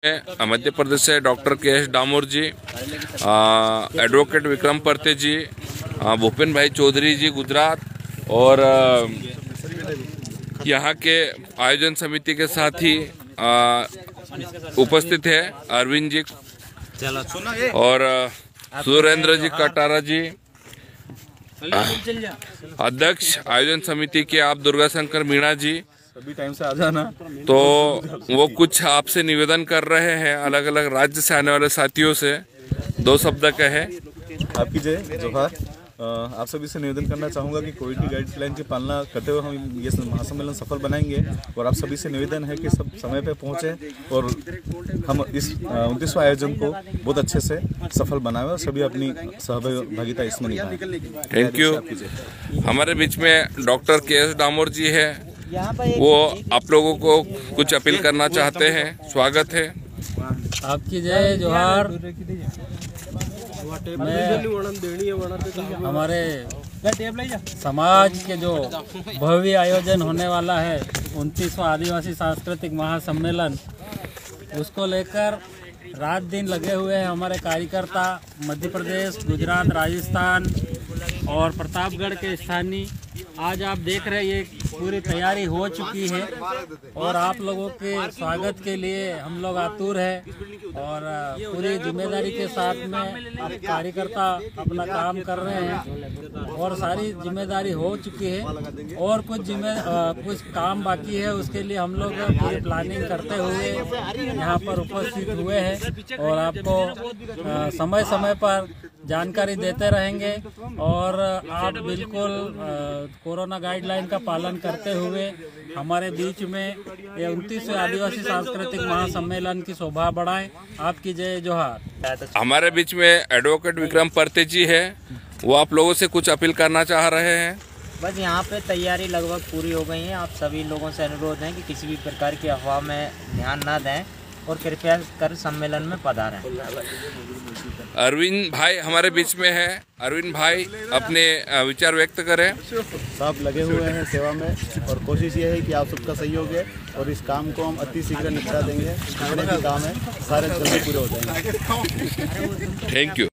मध्य प्रदेश से doctor K S. Damor ji, advocate Vikram Parte ji, Bhupen भाई चौधरी जी गुजरात और यहाँ के आयोजन समिति के साथ ही उपस्थित है अरविंद जी और सुरेंद्र जी कटारा जी, अध्यक्ष आयोजन समिति के आप दुर्गा शंकर मीणा जी। सभी टाइम से आ जाना। तो वो कुछ आपसे निवेदन कर रहे हैं, अलग अलग राज्य से आने वाले साथियों से 2 शब्द कहे। आपकी जय जोहार। आप सभी से निवेदन करना चाहूँगा कि कोविड की गाइडलाइन की पालना करते हुए हम ये महासम्मेलन सफल बनाएंगे और आप सभी से निवेदन है कि सब समय पे पहुँचे और हम इस 29वां आयोजन को बहुत अच्छे से सफल बनाएं और सभी अपनी सहभागिता इसमें निभाएं। Thank you. हमारे बीच में डॉक्टर के.एस. डामोर जी है, वो आप लोगों को कुछ अपील करना चाहते हैं। स्वागत है। आपकी जय जोहार। हमारे समाज के जो भव्य आयोजन होने वाला है 29वां आदिवासी सांस्कृतिक महासम्मेलन, उसको लेकर रात दिन लगे हुए हैं हमारे कार्यकर्ता मध्य प्रदेश, गुजरात, राजस्थान और प्रतापगढ़ के स्थानीय। आज आप देख रहे हैं ये पूरी तैयारी हो चुकी है और आप लोगों के स्वागत के लिए हम लोग आतुर हैं और पूरी जिम्मेदारी के साथ में आप कार्यकर्ता अपना काम कर रहे हैं और सारी जिम्मेदारी हो चुकी है और कुछ काम बाकी है। उसके लिए हम लोग पूरी प्लानिंग करते हुए यहाँ पर उपस्थित हुए हैं और आपको समय समय पर जानकारी देते रहेंगे और आप बिल्कुल कोरोना गाइडलाइन का पालन करते हुए हमारे बीच में ये 29वें आदिवासी सांस्कृतिक महासम्मेलन की शोभा बढ़ाएं। आपकी जय जोहार। हमारे बीच में एडवोकेट विक्रम परते जी है, वो आप लोगों से कुछ अपील करना चाह रहे हैं। बस यहाँ पे तैयारी लगभग पूरी हो गई है। आप सभी लोगों से अनुरोध है कि किसी भी प्रकार की अफवाह में ध्यान न दें और कृपया कर सम्मेलन में पधारें। अरविंद भाई हमारे बीच में है। अरविंद भाई अपने विचार व्यक्त करें। सब लगे हुए हैं सेवा में और कोशिश ये है कि आप सबका सहयोग है और इस काम को हम अति शीघ्र निपटा देंगे। जितने भी काम है सारे जल्दी पूरे हो जाएंगे। Thank you.